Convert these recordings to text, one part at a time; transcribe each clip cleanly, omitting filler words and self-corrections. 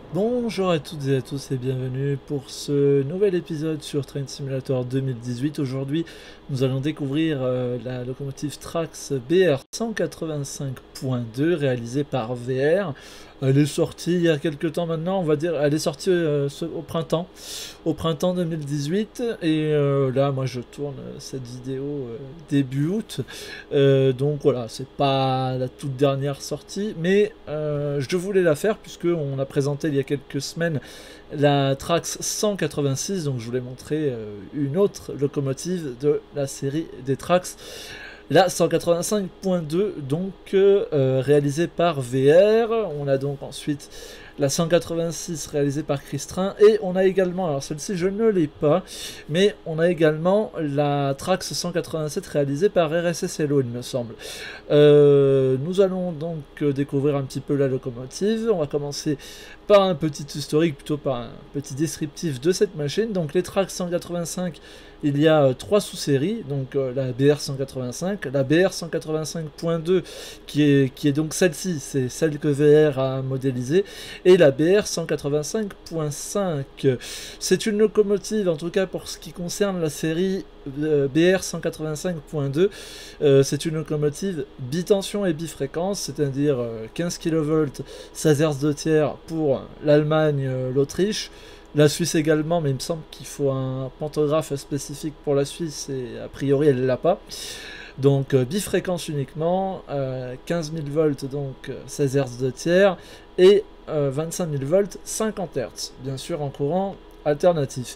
Bonjour à toutes et à tous et bienvenue pour ce nouvel épisode sur Train Simulator 2018. Aujourd'hui, nous allons découvrir la locomotive Trax BR 185.2 réalisée par VR. Elle est sortie il y a quelques temps maintenant, on va dire, elle est sortie au printemps 2018 et là moi je tourne cette vidéo début août. Donc voilà, c'est pas la toute dernière sortie, mais je voulais la faire puisque on a présenté il y a quelques semaines la Trax 186, donc je voulais montrer une autre locomotive de la série des Trax. La 185.2, donc réalisée par VR. On a donc ensuite la 186 réalisée par Cristrin. Et on a également, alors celle-ci je ne l'ai pas, mais on a également la Trax 187 réalisée par RSS Hello, il me semble. Nous allons donc découvrir un petit peu la locomotive. On va commencer par un petit historique, plutôt par un petit descriptif de cette machine. Donc les Trax 185, il y a trois sous-séries, donc la BR 185, la BR 185.2 qui est donc celle-ci, c'est celle que VR a modélisée, et la BR 185.5. C'est une locomotive, en tout cas pour ce qui concerne la série BR 185.2, c'est une locomotive bitension et bifréquence, c'est-à-dire 15 kV, 16 Hz de tiers pour l'Allemagne, l'Autriche, la Suisse également, mais il me semble qu'il faut un pantographe spécifique pour la Suisse et a priori elle l'a pas. Donc bifréquence uniquement, 15 000 volts, donc 16 Hz de tiers, et 25 000 volts, 50 Hz, bien sûr en courant alternatif.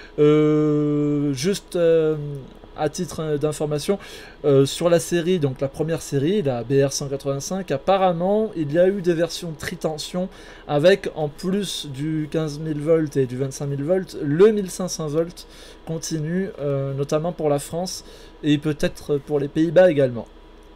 Juste à titre d'information, sur la série, donc la première série, la BR 185, apparemment il y a eu des versions tritension avec, en plus du 15 000 volts et du 25 000 volts, le 1500 volts continu, notamment pour la France et peut-être pour les Pays-Bas également.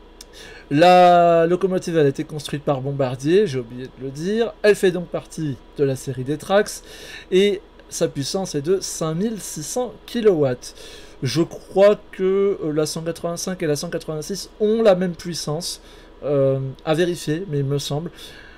La locomotive elle a été construite par Bombardier, j'ai oublié de le dire. Elle fait donc partie de la série des Trax et sa puissance est de 5600 kW. Je crois que la 185 et la 186 ont la même puissance, à vérifier, mais il me semble.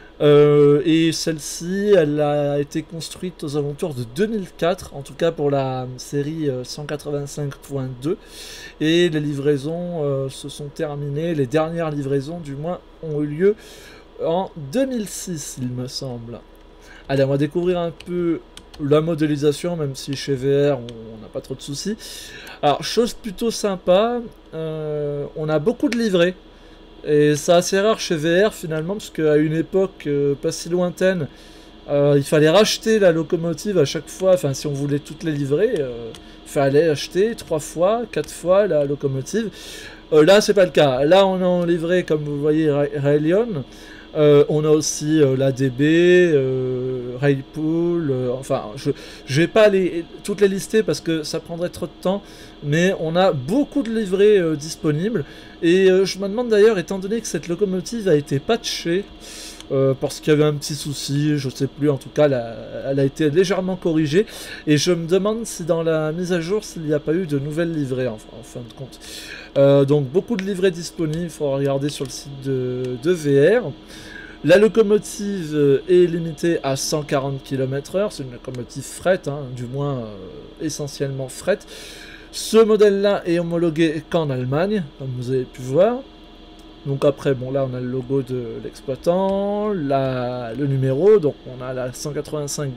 Et celle-ci, elle a été construite aux alentours de 2004, en tout cas pour la série 185.2. Et les livraisons se sont terminées, les dernières livraisons du moins ont eu lieu en 2006, il me semble. Allez, on va découvrir un peu la modélisation, même si chez VR on n'a pas trop de soucis. Alors, chose plutôt sympa, on a beaucoup de livrets. Et c'est assez rare chez VR finalement, parce qu'à une époque pas si lointaine, il fallait racheter la locomotive à chaque fois, enfin si on voulait toutes les livrer, il fallait acheter 3 fois, 4 fois la locomotive. Là c'est pas le cas, là on a en livré comme vous voyez Railion, on a aussi l'ADB, Railpool, enfin je vais pas toutes les lister parce que ça prendrait trop de temps, mais on a beaucoup de livrets disponibles. Et je me demande d'ailleurs, étant donné que cette locomotive a été patchée, parce qu'il y avait un petit souci, je sais plus, en tout cas elle a été légèrement corrigée, et je me demande si dans la mise à jour, s'il n'y a pas eu de nouvelles livrées en fin de compte. Donc beaucoup de livrets disponibles, il faut regarder sur le site de VR. La locomotive est limitée à 140 km/h, c'est une locomotive fret, hein, du moins essentiellement fret. Ce modèle-là est homologué qu'en Allemagne, comme vous avez pu voir. Donc après, bon là on a le logo de l'exploitant, le numéro, donc on a la 185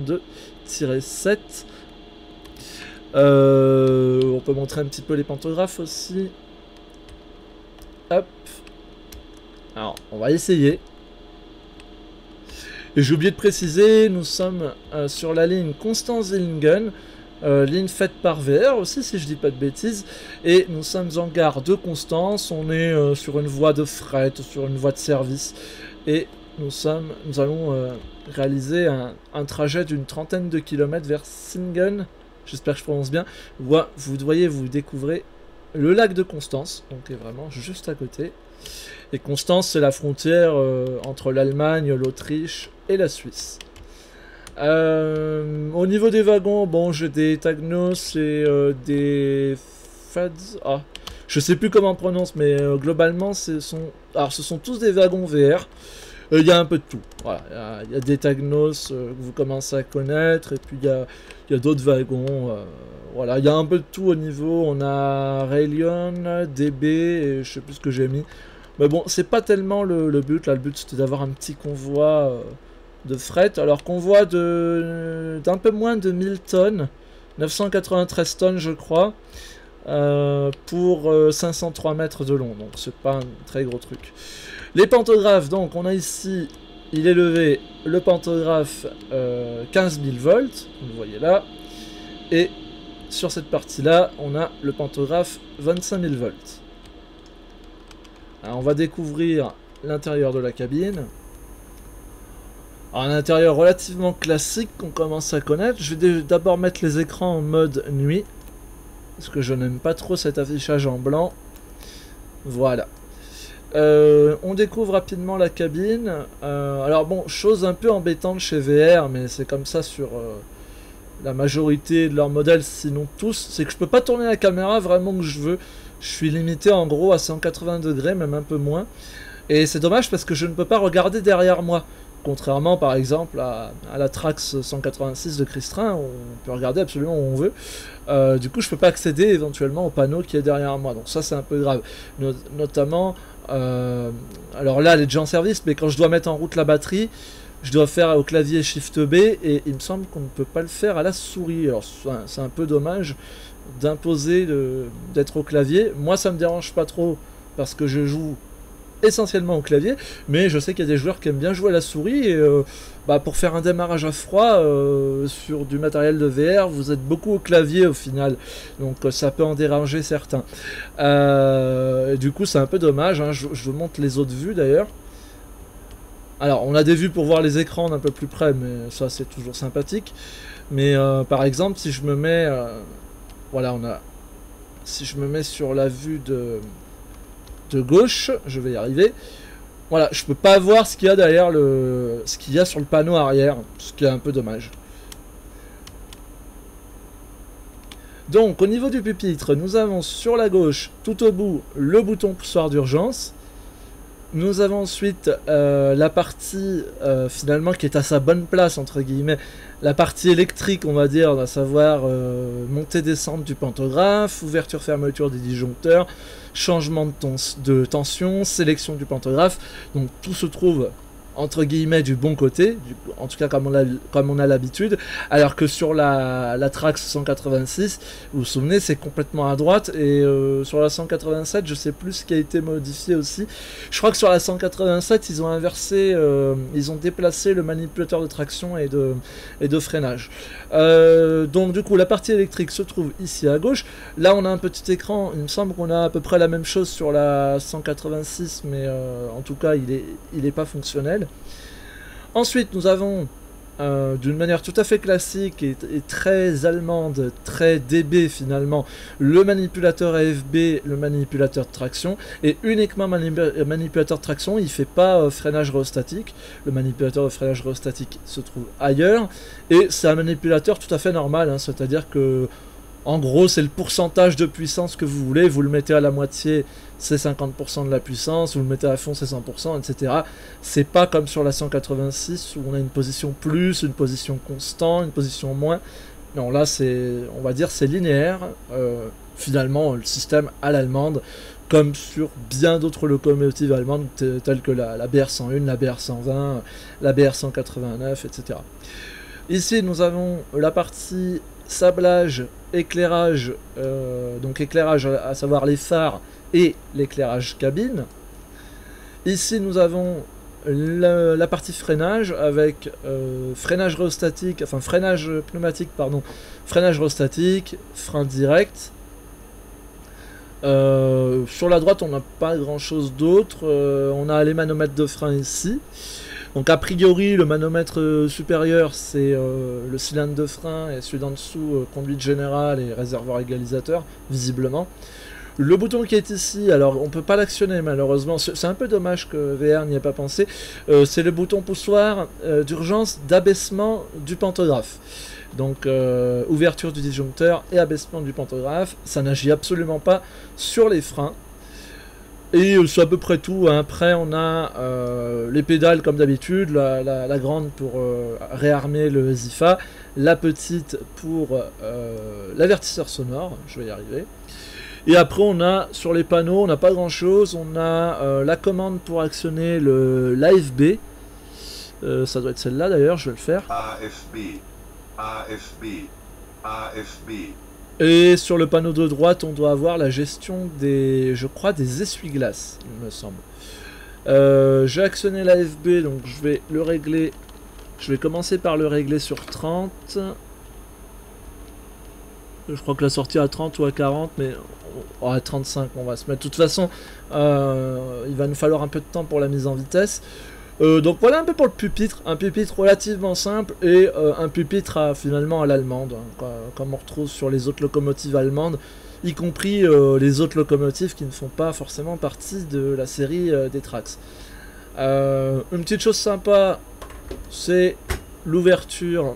222-7. On peut montrer un petit peu les pantographes aussi. Hop. Alors, on va essayer. Et j'ai oublié de préciser, nous sommes sur la ligne Constance-Zillingen, ligne faite par VR aussi, si je dis pas de bêtises. Et nous sommes en gare de Constance, on est sur une voie de fret, sur une voie de service. Et nous allons réaliser un trajet d'une trentaine de kilomètres vers Singen. J'espère que je prononce bien. Vous voyez, vous découvrez le lac de Constance, donc est vraiment juste à côté. Et Constance, c'est la frontière entre l'Allemagne, l'Autriche et la Suisse. Au niveau des wagons, bon, j'ai des Tagnos et des Fads. Ah, je sais plus comment on prononce, mais globalement, ce sont tous des wagons VR. Il y a un peu de tout. Voilà, il y a des Tagnos que vous commencez à connaître, et puis il y a d'autres wagons. Voilà, il y a un peu de tout au niveau. On a Raelion, DB, et je sais plus ce que j'ai mis. Mais bon, c'est pas tellement le but. Là, le but c'était d'avoir un petit convoi de fret. Alors, convoi d'un peu moins de 1000 tonnes, 993 tonnes, je crois. Pour 503 mètres de long, donc c'est pas un très gros truc. Les pantographes, donc on a ici, il est levé le pantographe 15 000 volts, vous le voyez là, et sur cette partie-là, on a le pantographe 25 000 volts. Alors on va découvrir l'intérieur de la cabine. Alors un intérieur relativement classique qu'on commence à connaître. Je vais d'abord mettre les écrans en mode nuit, parce que je n'aime pas trop cet affichage en blanc. Voilà. On découvre rapidement la cabine. Alors bon, chose un peu embêtante chez VR, mais c'est comme ça sur la majorité de leurs modèles, sinon tous, c'est que je peux pas tourner la caméra vraiment que je veux. Je suis limité en gros à 180 degrés, même un peu moins. Et c'est dommage parce que je ne peux pas regarder derrière moi. Contrairement par exemple à la Trax 186 de Crystrin, où on peut regarder absolument où on veut. Du coup je peux pas accéder éventuellement au panneau qui est derrière moi, donc ça c'est un peu grave. Notamment, alors là elle est déjà en service, mais quand je dois mettre en route la batterie, je dois faire au clavier Shift B, et il me semble qu'on ne peut pas le faire à la souris. Alors c'est un peu dommage d'imposer d'être au clavier. Moi ça me dérange pas trop, parce que je joue essentiellement au clavier, mais je sais qu'il y a des joueurs qui aiment bien jouer à la souris, et pour faire un démarrage à froid sur du matériel de VR, vous êtes beaucoup au clavier au final, donc ça peut en déranger certains. Du coup c'est un peu dommage, hein. Je vous montre les autres vues d'ailleurs. Alors on a des vues pour voir les écrans d'un peu plus près, mais ça c'est toujours sympathique. Mais par exemple si je me mets voilà, si je me mets sur la vue de gauche, je vais y arriver. Voilà, je peux pas voir ce qu'il y a derrière ce qu'il y a sur le panneau arrière, ce qui est un peu dommage. Donc au niveau du pupitre, nous avons sur la gauche, tout au bout, le bouton poussoir d'urgence. Nous avons ensuite la partie finalement qui est à sa bonne place entre guillemets, la partie électrique on va dire, à savoir montée-descente du pantographe, ouverture-fermeture des disjoncteurs, changement de tension, sélection du pantographe. Donc tout se trouve entre guillemets du bon côté, en tout cas comme on a l'habitude, alors que sur la Trax 186, vous vous souvenez, c'est complètement à droite, et sur la 187, je sais plus ce qui a été modifié aussi. Je crois que sur la 187, ils ont inversé, ils ont déplacé le manipulateur de traction et de freinage. Donc du coup, la partie électrique se trouve ici à gauche. Là, on a un petit écran, il me semble qu'on a à peu près la même chose sur la 186, mais en tout cas, il est pas fonctionnel. Ensuite, nous avons, d'une manière tout à fait classique et très allemande, très DB finalement, le manipulateur AFB, le manipulateur de traction, et uniquement manipulateur de traction, il ne fait pas freinage rhéostatique. Le manipulateur de freinage rhéostatique se trouve ailleurs, et c'est un manipulateur tout à fait normal, hein, c'est-à-dire que en gros, c'est le pourcentage de puissance que vous voulez. Vous le mettez à la moitié, c'est 50% de la puissance. Vous le mettez à fond, c'est 100%, etc. C'est pas comme sur la 186 où on a une position plus, une position constant, une position moins. Non, là, on va dire, c'est linéaire. Finalement, le système à l'allemande, comme sur bien d'autres locomotives allemandes, telles que la BR101, la BR120, la BR189, etc. Ici, nous avons la partie sablage, éclairage, donc éclairage à savoir les phares et l'éclairage cabine. Ici nous avons la partie freinage avec freinage rhéostatique, enfin freinage pneumatique, pardon, freinage rhéostatique, frein direct. Sur la droite on n'a pas grand chose d'autre, on a les manomètres de frein ici. Donc a priori le manomètre supérieur c'est le cylindre de frein, et celui d'en dessous conduite générale et réservoir égalisateur visiblement. Le bouton qui est ici, alors on peut pas l'actionner malheureusement, c'est un peu dommage que VR n'y ait pas pensé, c'est le bouton poussoir d'urgence d'abaissement du pantographe. Donc ouverture du disjoncteur et abaissement du pantographe, ça n'agit absolument pas sur les freins. Et c'est à peu près tout. Après, on a les pédales comme d'habitude, la grande pour réarmer le Zifa, la petite pour l'avertisseur sonore, je vais y arriver. Et après, on a sur les panneaux, on n'a pas grand chose. On a la commande pour actionner l'AFB. Ça doit être celle-là d'ailleurs, je vais le faire. AFB, AFB, AFB. Et sur le panneau de droite, on doit avoir la gestion des, je crois, des essuie-glaces, il me semble. J'ai actionné l'AFB, donc je vais le régler. Je vais commencer par le régler sur 30. Je crois que la sortie à 30 ou à 40, mais à 35 on va se mettre. De toute façon, il va nous falloir un peu de temps pour la mise en vitesse. Donc voilà un peu pour le pupitre, un pupitre relativement simple et un pupitre finalement à l'allemande, hein, comme on retrouve sur les autres locomotives allemandes, y compris les autres locomotives qui ne font pas forcément partie de la série des Trax. Une petite chose sympa, c'est l'ouverture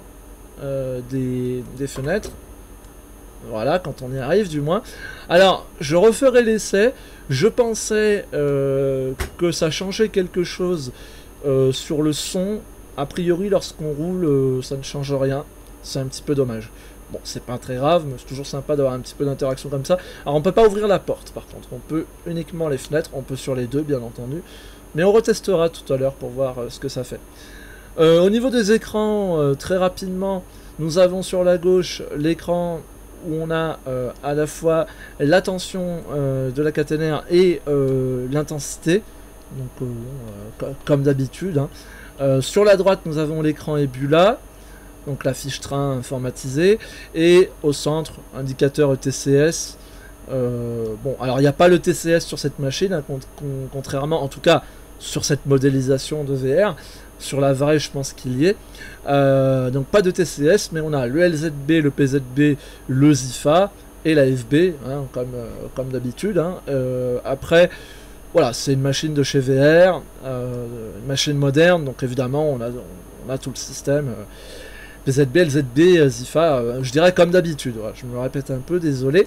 des fenêtres. Voilà, quand on y arrive du moins. Alors, je referai l'essai. Je pensais que ça changeait quelque chose sur le son. A priori, lorsqu'on roule, ça ne change rien. C'est un petit peu dommage. Bon, c'est pas très grave, mais c'est toujours sympa d'avoir un petit peu d'interaction comme ça. Alors, on peut pas ouvrir la porte, par contre. On peut uniquement les fenêtres. On peut sur les deux, bien entendu. Mais on retestera tout à l'heure pour voir ce que ça fait. Au niveau des écrans, très rapidement, nous avons sur la gauche l'écran où on a à la fois la tension de la caténaire et l'intensité, donc comme d'habitude. Hein. Sur la droite, nous avons l'écran Ebula, donc la fiche train informatisée, et au centre, indicateur ETCS. Bon, alors il n'y a pas le TCS sur cette machine, hein, contrairement, en tout cas, sur cette modélisation de VR. Sur la vraie, je pense qu'il y est. Donc pas de TCS, mais on a le LZB, le PZB, le Zifa et la FB, hein, comme d'habitude. Hein. Après, voilà, c'est une machine de chez VR, une machine moderne, donc évidemment, on a tout le système. PZB, LZB, Zifa, je dirais comme d'habitude. Voilà, je me répète un peu, désolé.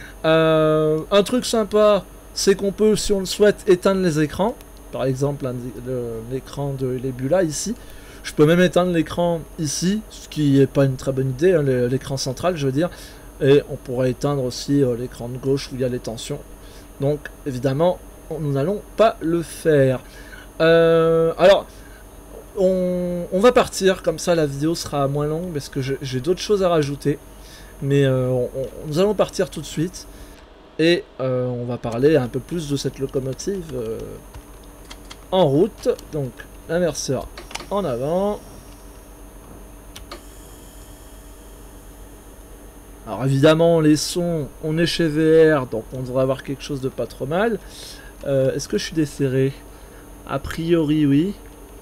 Un truc sympa, c'est qu'on peut, si on le souhaite, éteindre les écrans. Par exemple, l'écran de l'Ebula ici. Je peux même éteindre l'écran ici, ce qui n'est pas une très bonne idée, hein, l'écran central, je veux dire. Et on pourrait éteindre aussi l'écran de gauche où il y a les tensions. Donc, évidemment, nous n'allons pas le faire. Alors, on va partir, comme ça la vidéo sera moins longue, parce que j'ai d'autres choses à rajouter. Mais nous allons partir tout de suite. Et on va parler un peu plus de cette locomotive en route. Donc l'inverseur en avant. Alors évidemment les sons, on est chez VR, donc on devrait avoir quelque chose de pas trop mal. Est-ce que je suis desserré? A priori oui.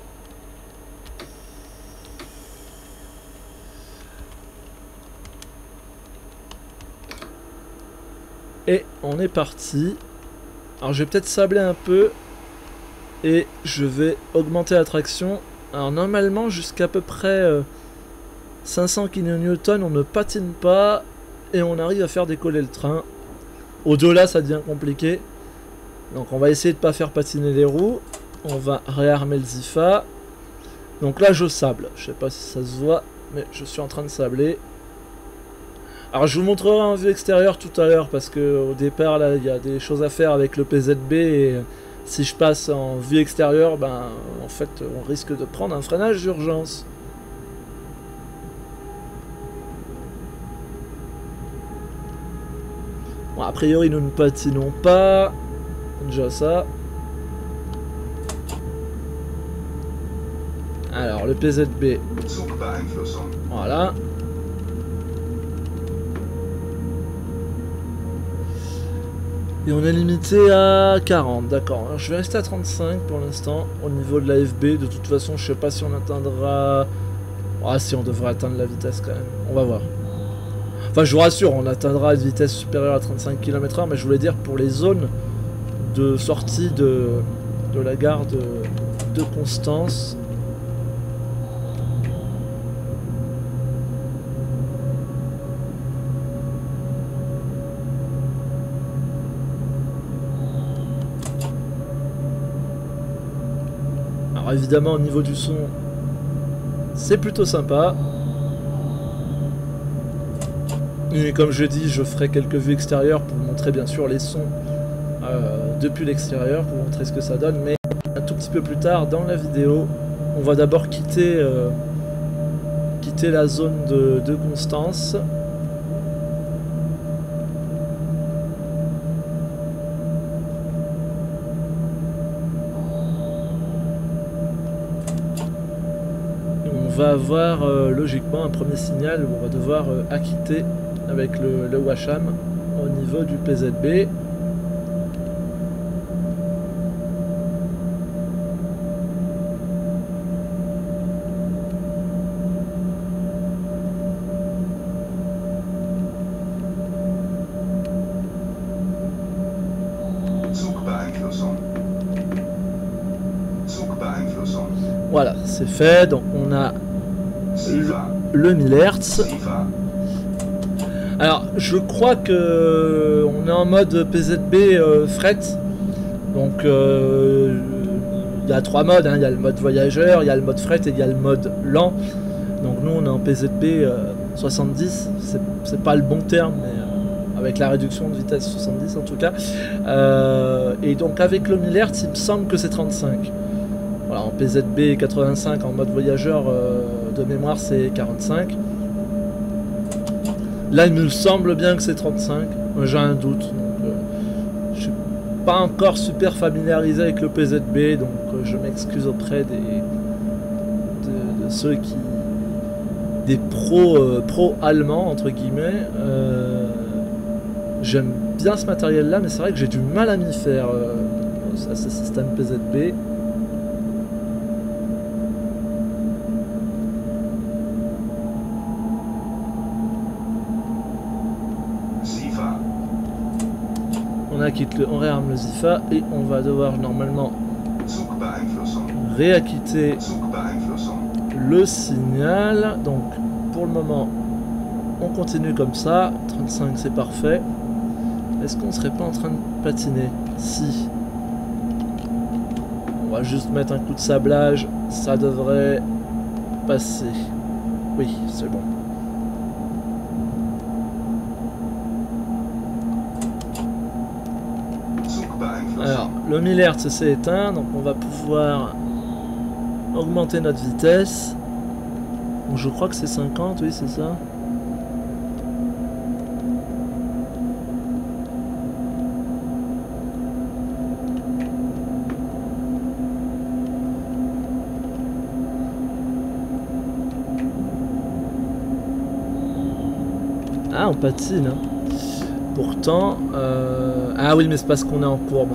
Et on est parti. Alors je vais peut-être sabler un peu. Et je vais augmenter la traction. Alors normalement jusqu'à peu près 500 kN on ne patine pas. Et on arrive à faire décoller le train. Au-delà ça devient compliqué. Donc on va essayer de ne pas faire patiner les roues. On va réarmer le Zifa. Donc là je sable. Je sais pas si ça se voit. Mais je suis en train de sabler. Alors je vous montrerai en vue extérieure tout à l'heure. Parce que au départ là il y a des choses à faire avec le PZB. Et si je passe en vue extérieure, ben en fait on risque de prendre un freinage d'urgence. Bon, a priori nous ne patinons pas. Déjà ça. Alors le PZB. Voilà. Et on est limité à 40, d'accord. Je vais rester à 35 pour l'instant, au niveau de la FB. De toute façon, je sais pas si on atteindra... Ah si, on devrait atteindre la vitesse quand même. On va voir. Enfin, je vous rassure, on atteindra une vitesse supérieure à 35 km/h, mais je voulais dire pour les zones de sortie de la gare de Constance. Alors évidemment au niveau du son, c'est plutôt sympa. Et comme je dis, je ferai quelques vues extérieures pour vous montrer bien sûr les sons depuis l'extérieur, pour vous montrer ce que ça donne. Mais un tout petit peu plus tard dans la vidéo, on va d'abord quitter la zone de Constance. On va avoir logiquement un premier signal où on va devoir acquitter avec le Washam au niveau du PZB. Voilà, c'est fait. Donc on a le 1000 Hz. Alors, je crois que on est en mode PZB fret. Donc, il y a 3 modes. Il y a le mode voyageur, il y a le mode fret et il y a le mode lent. Donc, nous, on est en PZB 70. C'est pas le bon terme, mais avec la réduction de vitesse 70 en tout cas. Et donc, avec le 1000 Hz, il me semble que c'est 35. Voilà, en PZB 85 en mode voyageur de mémoire c'est 45. Là il me semble bien que c'est 35. J'ai un doute. Donc, je suis pas encore super familiarisé avec le PZB, donc je m'excuse auprès de ceux qui des pros allemands entre guillemets. J'aime bien ce matériel là, mais c'est vrai que j'ai du mal à m'y faire à ce système PZB. On réarme le Zifa et on va devoir normalement réacquitter le signal. Donc pour le moment on continue comme ça. 35 c'est parfait. Est-ce qu'on serait pas en train de patiner? Si. On va juste mettre un coup de sablage, ça devrait passer. Oui, c'est bon. Alors, le 1000 Hz s'est éteint, donc on va pouvoir augmenter notre vitesse. Donc, je crois que c'est 50, oui, c'est ça. Ah, on patine, hein. Pourtant, ah oui, mais c'est parce qu'on est en courbe.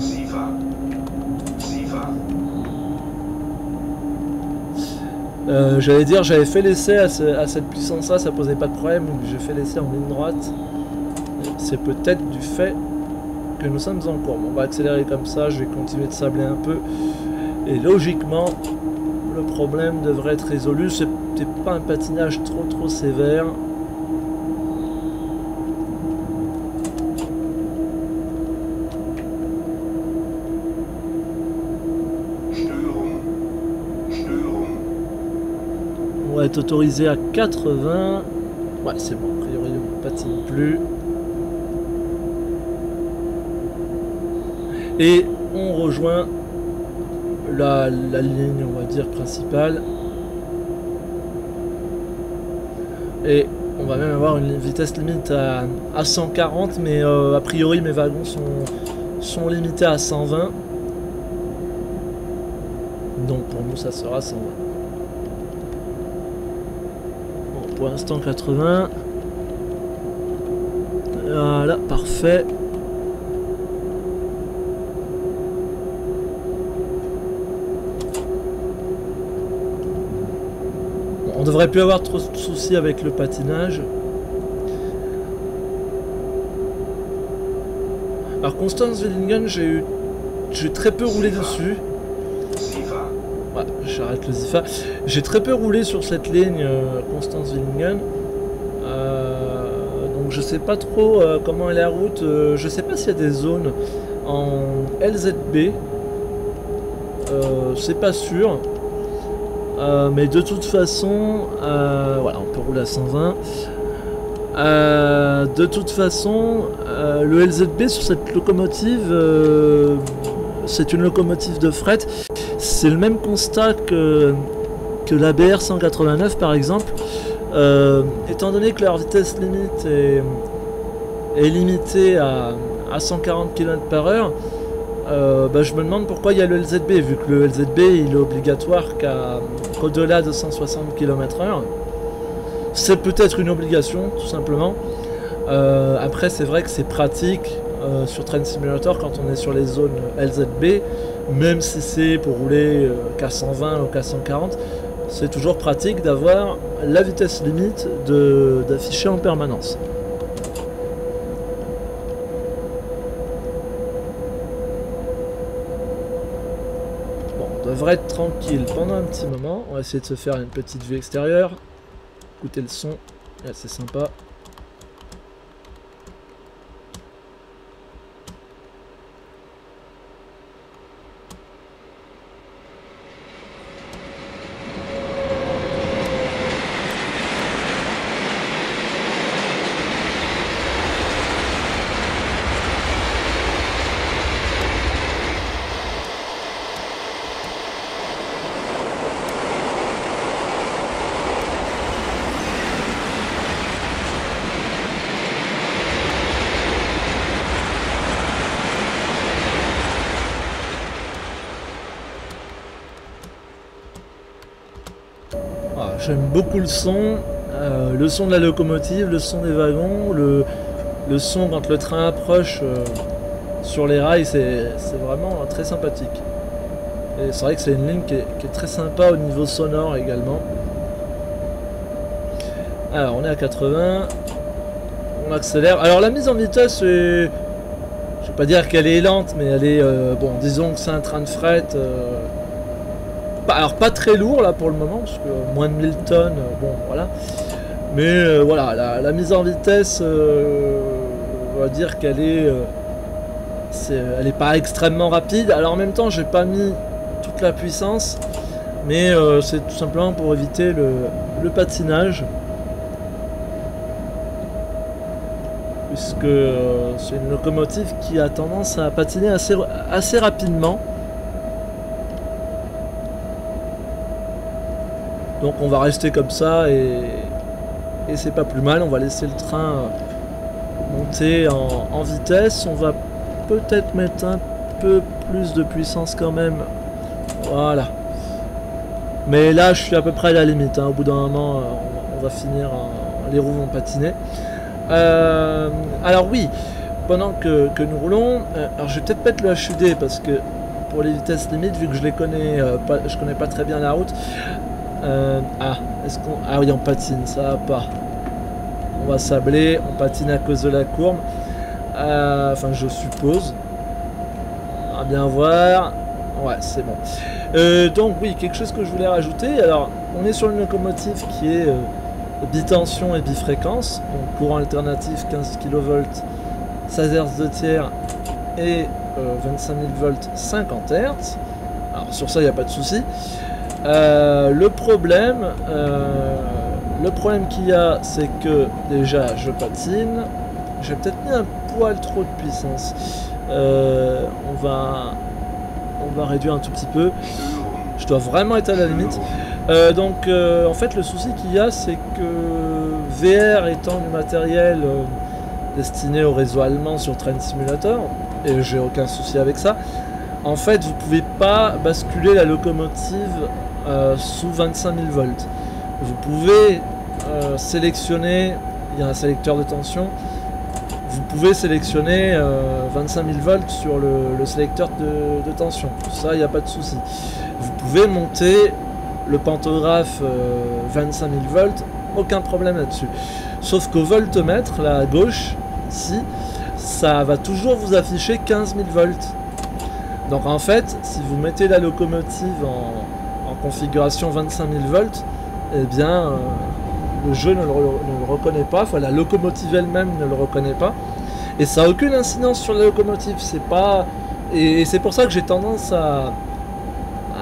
J'allais dire, j'avais fait l'essai à cette puissance-là, ça posait pas de problème. J'ai fait l'essai en ligne droite. C'est peut-être du fait que nous sommes en courbe. On va accélérer comme ça, je vais continuer de sabler un peu. Et logiquement, le problème devrait être résolu. C'était pas un patinage trop sévère. On va être autorisé à 80. Ouais, c'est bon, a priori on ne patine plus. Et on rejoint la ligne, on va dire, principale. Et on va même avoir une vitesse limite à 140, mais a priori mes wagons sont limités à 120. Donc pour nous ça sera 120. Bon, pour l'instant 80. Voilà, parfait. Bon, on devrait plus avoir trop de soucis avec le patinage. Alors Constance-Villingen, j'ai très peu roulé dessus. Ouais, j'arrête le Zifa. J'ai très peu roulé sur cette ligne Constance-Villingen. Donc je sais pas trop comment est la route. Je sais pas s'il y a des zones en LZB. C'est pas sûr. Mais de toute façon, voilà, on peut rouler à 120. De toute façon, le LZB sur cette locomotive, c'est une locomotive de fret. C'est le même constat que la BR 189 par exemple. Étant donné que leur vitesse limite est limitée à 140 km/h, je me demande pourquoi il y a le LZB, vu que le LZB il est obligatoire qu'au-delà de 160 km/h. C'est peut-être une obligation, tout simplement. Après, c'est vrai que c'est pratique sur Train Simulator quand on est sur les zones LZB, même si c'est pour rouler qu'à 120 ou qu'à 140, c'est toujours pratique d'avoir la vitesse limite d'afficher en permanence. Bon, on devrait être tranquille pendant un petit moment. On va essayer de se faire une petite vue extérieure. Écoutez le son, c'est sympa. J'aime beaucoup le son de la locomotive, le son des wagons, le son quand le train approche sur les rails, c'est vraiment très sympathique. Et c'est vrai que c'est une ligne qui est très sympa au niveau sonore également. Alors on est à 80, on accélère. Alors la mise en vitesse, je vais pas dire qu'elle est lente, mais elle est, bon, disons que c'est un train de fret. Alors pas très lourd là pour le moment, parce que moins de 1000 tonnes, bon voilà. Mais voilà, la mise en vitesse, on va dire qu'elle elle est pas extrêmement rapide. Alors en même temps, j'ai pas mis toute la puissance, mais c'est tout simplement pour éviter le patinage. Puisque c'est une locomotive qui a tendance à patiner assez rapidement. Donc on va rester comme ça et c'est pas plus mal. On va laisser le train monter en vitesse. On va peut-être mettre un peu plus de puissance quand même. Voilà. Mais là je suis à peu près à la limite, hein. Au bout d'un moment on va finir, les roues vont patiner. Alors oui, pendant que nous roulons, alors je vais peut-être mettre le HUD parce que pour les vitesses limites, vu que je connais pas très bien la route. Ah oui, on patine, ça va pas. On va sabler, on patine à cause de la courbe. Enfin, je suppose. On va bien voir. Ouais, c'est bon. Donc oui, quelque chose que je voulais rajouter. Alors, on est sur une locomotive qui est bitension et bifréquence. Donc courant alternatif 15 kV, 16 Hz de tiers et 25 000 volts 50 Hz. Alors sur ça, il n'y a pas de souci. Le problème qu'il y a, c'est que déjà je patine. J'ai peut-être mis un poil trop de puissance. On va réduire un tout petit peu. Je dois vraiment être à la limite. En fait, le souci qu'il y a, c'est que VR étant du matériel destiné au réseau allemand sur Train Simulator, et j'ai aucun souci avec ça, en fait, vous pouvez pas basculer la locomotive sous 25 000 volts. Vous pouvez sélectionner, il y a un sélecteur de tension, vous pouvez sélectionner 25 000 volts sur le sélecteur de tension. Ça, il n'y a pas de souci. Vous pouvez monter le pantographe 25 000 volts, aucun problème là-dessus. Sauf qu'au voltmètre, là à gauche, ici, ça va toujours vous afficher 15 000 volts. Donc en fait, si vous mettez la locomotive en configuration 25 000 volts, eh bien le jeu ne le reconnaît pas, enfin la locomotive elle-même ne le reconnaît pas, et ça n'a aucune incidence sur la locomotive. C'est pas, et c'est pour ça que j'ai tendance à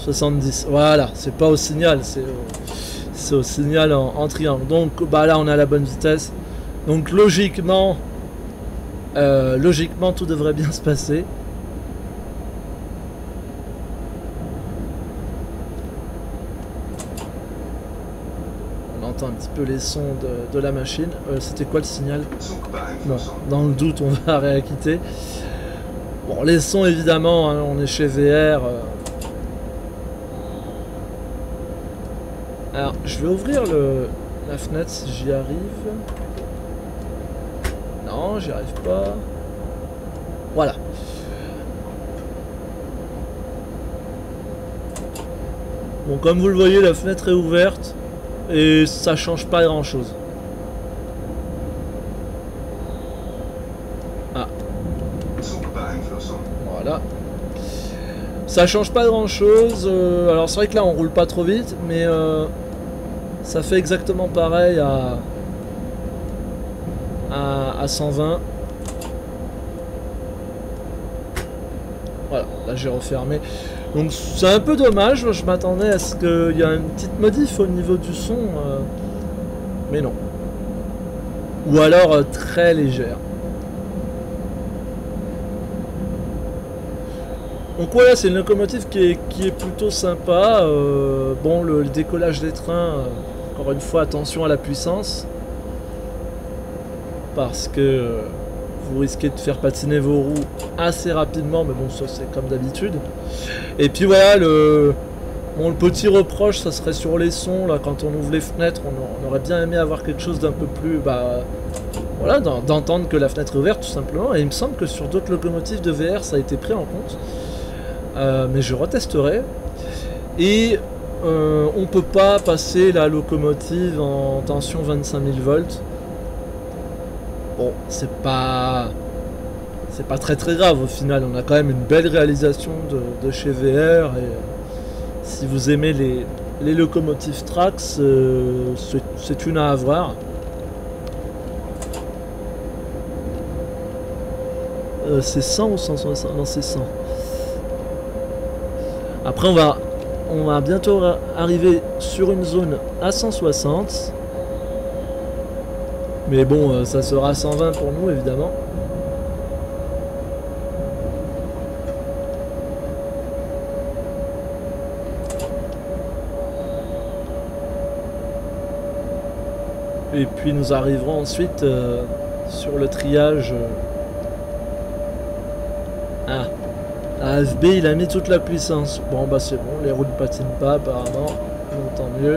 70. Voilà, c'est pas au signal, c'est au signal en triangle. Donc bah là on a la bonne vitesse. Donc logiquement tout devrait bien se passer. On entend un petit peu les sons de la machine. C'était quoi le signal? Bon, dans le doute on va réacquitter. Bon, les sons évidemment, hein, on est chez VR. Alors, je vais ouvrir la fenêtre si j'y arrive. Non, j'y arrive pas. Voilà. Bon, comme vous le voyez, la fenêtre est ouverte et ça change pas grand chose. Ah. Voilà. Ça change pas grand chose. Alors c'est vrai que là on roule pas trop vite, mais ça fait exactement pareil à 120. Voilà, là j'ai refermé. Donc c'est un peu dommage, je m'attendais à ce qu'il y ait une petite modif au niveau du son, mais non. Ou alors très légère. Donc voilà, c'est une locomotive qui est plutôt sympa. Bon, le décollage des trains, encore une fois, attention à la puissance. Parce que vous risquez de faire patiner vos roues assez rapidement, mais bon, ça c'est comme d'habitude. Et puis voilà, le petit reproche, ça serait sur les sons. Là, quand on ouvre les fenêtres, on aurait bien aimé avoir quelque chose d'un peu plus... voilà, d'entendre que la fenêtre est ouverte, tout simplement. Et il me semble que sur d'autres locomotives de VR, ça a été pris en compte. Mais je retesterai. Et on peut pas passer la locomotive en tension 25 000 volts. Bon, c'est pas très grave au final. On a quand même une belle réalisation de chez VR. Et si vous aimez les locomotives Trax, c'est une à avoir. C'est 100 ou 160? Non, c'est 100. Après on va bientôt arriver sur une zone à 160. Mais bon, ça sera 120 pour nous évidemment. Et puis nous arriverons ensuite sur le triage. Ah, AFB il a mis toute la puissance. Bon bah c'est bon, les roues ne patinent pas apparemment, donc tant mieux.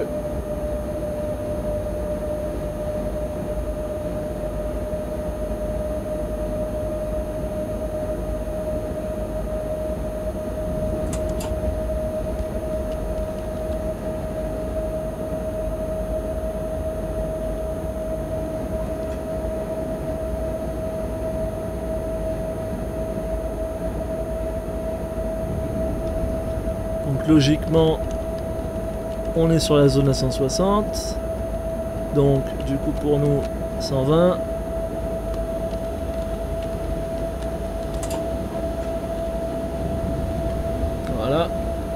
Logiquement, on est sur la zone à 160. Donc, du coup, pour nous, 120. Voilà.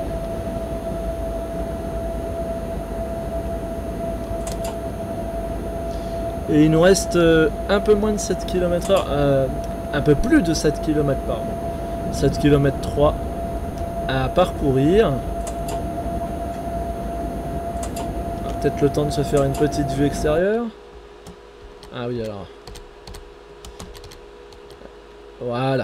Et il nous reste un peu moins de 7 km/h. Un peu plus de 7 km, pardon. 7 km 3 à parcourir. Peut-être le temps de se faire une petite vue extérieure. Ah oui, alors. Voilà.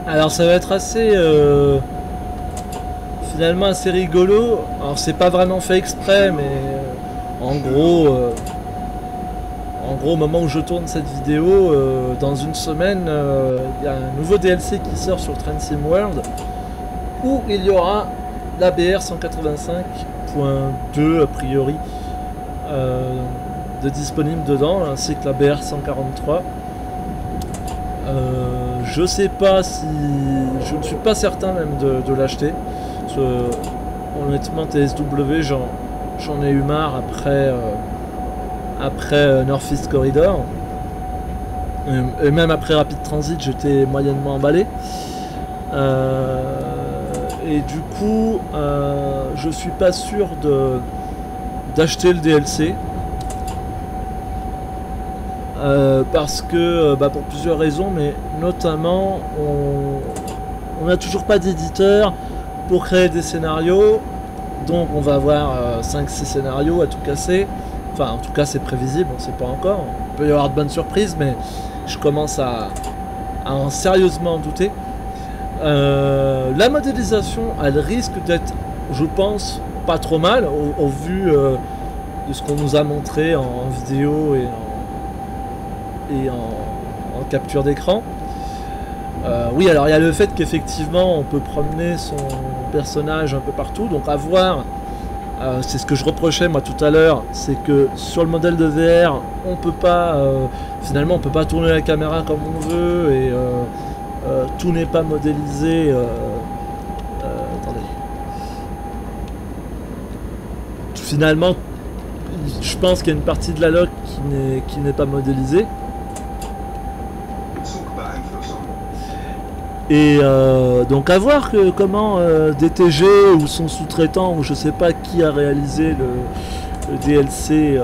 Alors ça va être assez finalement assez rigolo. Alors c'est pas vraiment fait exprès, mais en gros au moment où je tourne cette vidéo, dans une semaine, il y a un nouveau DLC qui sort sur Train Sim World où il y aura la BR 185.2 a priori de disponible dedans, ainsi que la BR 143. Je sais pas si... Je ne suis pas certain même de l'acheter. Honnêtement, TSW, j'en ai eu marre après Northeast Corridor. Et même après Rapid Transit, j'étais moyennement emballé. Et du coup, je suis pas sûr d'acheter le DLC. Parce que pour plusieurs raisons, mais notamment on n'a toujours pas d'éditeur pour créer des scénarios, donc on va avoir 5-6 scénarios à tout casser. Enfin, en tout cas, c'est prévisible, on ne sait pas encore. Il peut y avoir de bonnes surprises, mais je commence à en sérieusement douter. La modélisation, elle risque d'être, je pense, pas trop mal au vu de ce qu'on nous a montré en vidéo et en capture d'écran. Oui, alors il y a le fait qu'effectivement on peut promener son personnage un peu partout, donc à voir. C'est ce que je reprochais moi tout à l'heure, c'est que sur le modèle de VR, on peut pas finalement on peut pas tourner la caméra comme on veut et tout n'est pas modélisé. Attendez. Finalement, je pense qu'il y a une partie de la loc qui n'est pas modélisée. Et donc à voir comment DTG ou son sous-traitant ou je sais pas qui a réalisé le DLC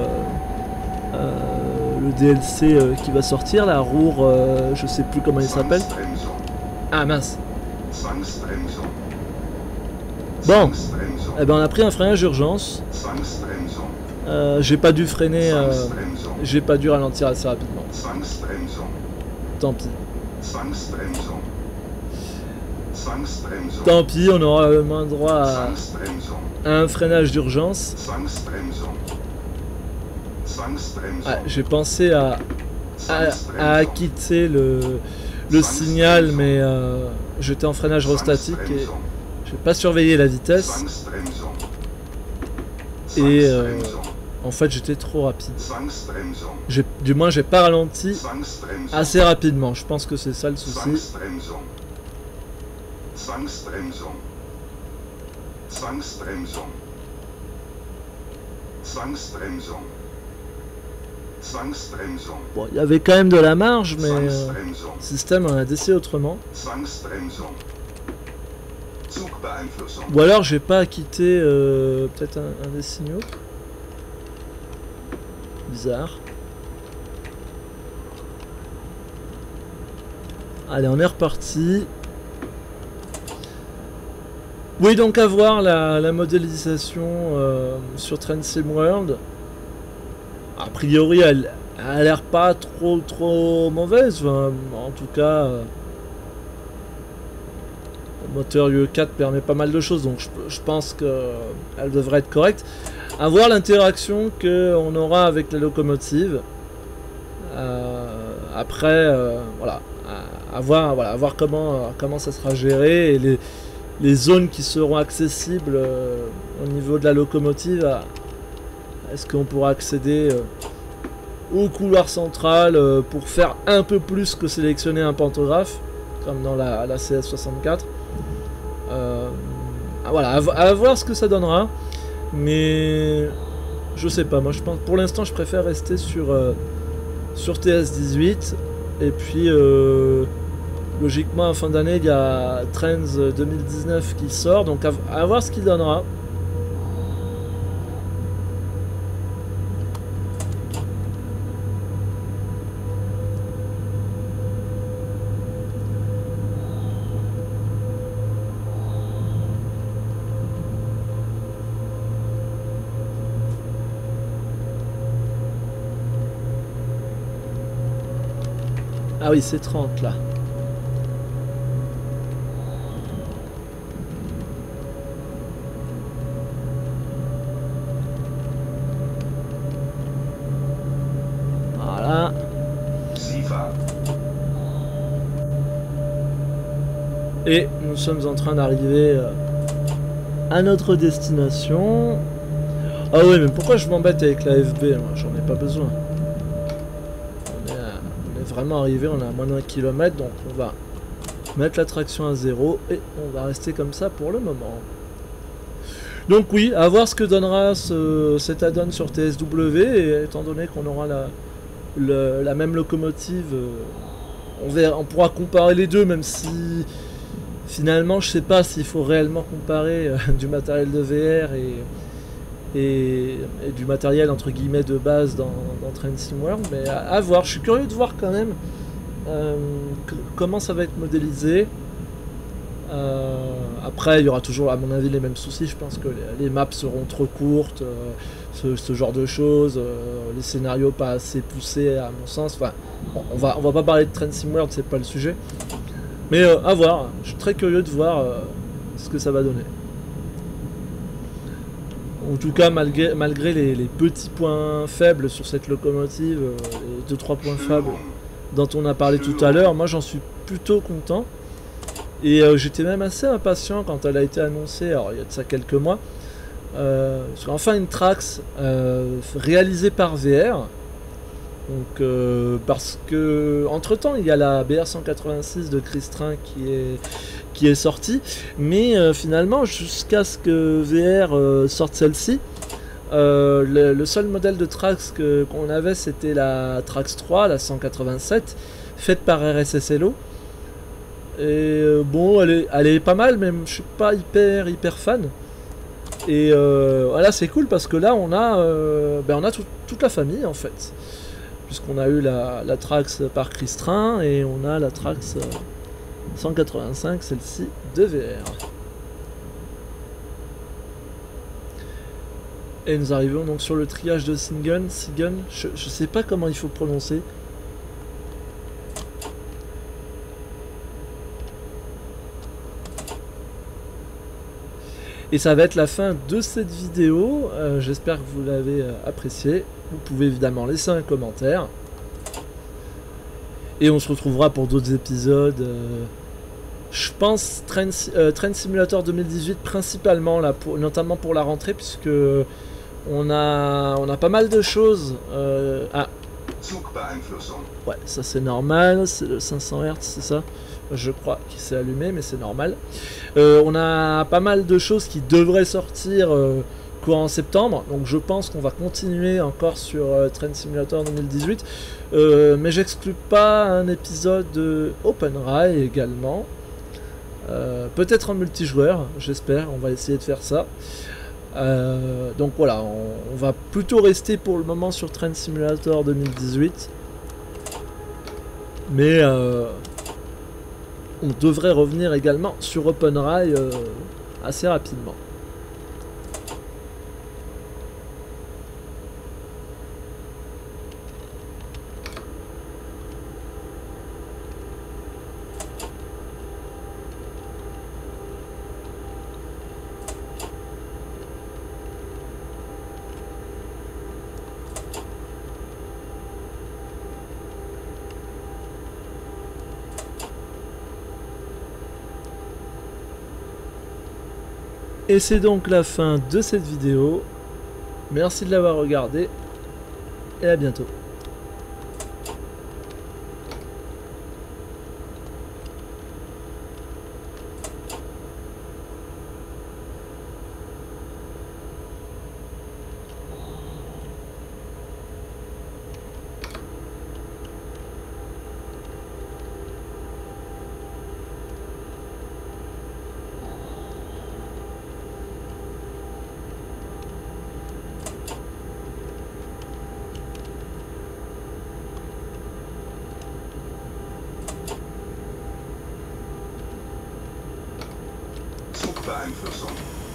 qui va sortir, la Ruhr, je sais plus comment il s'appelle. Ah mince. Bon, eh ben on a pris un freinage d'urgence. J'ai pas dû freiner, j'ai pas dû ralentir assez rapidement. Tant pis. Tant pis, on aura au moins droit à un freinage d'urgence. Ah, j'ai pensé à quitter le signal, mais j'étais en freinage rostatique et j'ai pas surveillé la vitesse. Et en fait, j'étais trop rapide. Du moins, j'ai pas ralenti assez rapidement. Je pense que c'est ça le souci. Zwangsbremsung. Zwangsbremsung. Zwangsbremsung. Zwangsbremsung. Bon, il y avait quand même de la marge, mais le système en a décidé autrement. Zwangsbremsung. Zugbeeinflussung. Ou alors j'ai pas quitté peut-être un des signaux. Bizarre. Allez, on est reparti. Oui, donc à voir la modélisation sur Train Sim World. A priori, elle a l'air pas trop mauvaise. Enfin, en tout cas, le moteur UE4 permet pas mal de choses, donc je pense qu'elle devrait être correcte. À voir l'interaction qu'on aura avec la locomotive. Après, voilà, à voir comment ça sera géré et les zones qui seront accessibles au niveau de la locomotive. Est-ce qu'on pourra accéder au couloir central pour faire un peu plus que sélectionner un pantographe comme dans la CS64. Voilà, à voir ce que ça donnera, mais je sais pas, moi je pense pour l'instant je préfère rester sur TS18 et puis logiquement en fin d'année il y a Trends 2019 qui sort, donc à voir ce qu'il donnera. Ah oui, c'est 30 là. Et nous sommes en train d'arriver à notre destination. Ah ouais, mais pourquoi je m'embête avec la FB? Moi, j'en ai pas besoin. On est vraiment arrivé, on est à moins d'1 kilomètre, donc on va mettre la traction à 0 et on va rester comme ça pour le moment. Donc oui, à voir ce que donnera cet add-on sur TSW, et étant donné qu'on aura la même locomotive, on pourra comparer les deux, même si finalement je sais pas s'il faut réellement comparer du matériel de VR et du matériel entre guillemets de base dans Train Sim World, mais à voir. Je suis curieux de voir quand même comment ça va être modélisé. Après il y aura toujours à mon avis les mêmes soucis, je pense que les maps seront trop courtes, ce genre de choses, les scénarios pas assez poussés à mon sens. Enfin, on va pas parler de Train Sim World, c'est pas le sujet, mais à voir. Je suis très curieux de voir ce que ça va donner. En tout cas, malgré les petits points faibles sur cette locomotive, les 2-3 points faibles dont on a parlé tout à l'heure, moi j'en suis plutôt content. Et j'étais même assez impatient quand elle a été annoncée, alors il y a de ça quelques mois. Enfin une Trax réalisée par VR. Donc, parce que entre temps il y a la BR186 de Chris Train qui est sortie, mais finalement jusqu'à ce que VR sorte celle-ci, le seul modèle de Trax qu'on avait, c'était la Trax 3, la 187, faite par RSSLO. Et bon, elle est pas mal, mais je suis pas hyper fan. Et voilà, c'est cool parce que là on a toute la famille en fait, puisqu'on a eu la Trax par Chris Train et on a la Trax 185, celle-ci de VR. Et nous arrivons donc sur le triage de Siegen, je sais pas comment il faut prononcer. Et ça va être la fin de cette vidéo, j'espère que vous l'avez apprécié. Vous pouvez évidemment laisser un commentaire. Et on se retrouvera pour d'autres épisodes. Je pense Train Simulator 2018 principalement, là, notamment pour la rentrée, puisque on a pas mal de choses. Ouais, ça c'est normal, c'est le 500 Hz, c'est ça? Je crois qu'il s'est allumé, mais c'est normal. On a pas mal de choses qui devraient sortir courant septembre, donc je pense qu'on va continuer encore sur Train Simulator 2018, mais j'exclus pas un épisode de OpenRail également, peut-être en multijoueur, j'espère, on va essayer de faire ça. Donc voilà, on va plutôt rester pour le moment sur Train Simulator 2018, mais on devrait revenir également sur OpenRail assez rapidement. Et c'est donc la fin de cette vidéo. Merci de l'avoir regardé et à bientôt. Zugbeeinflussung.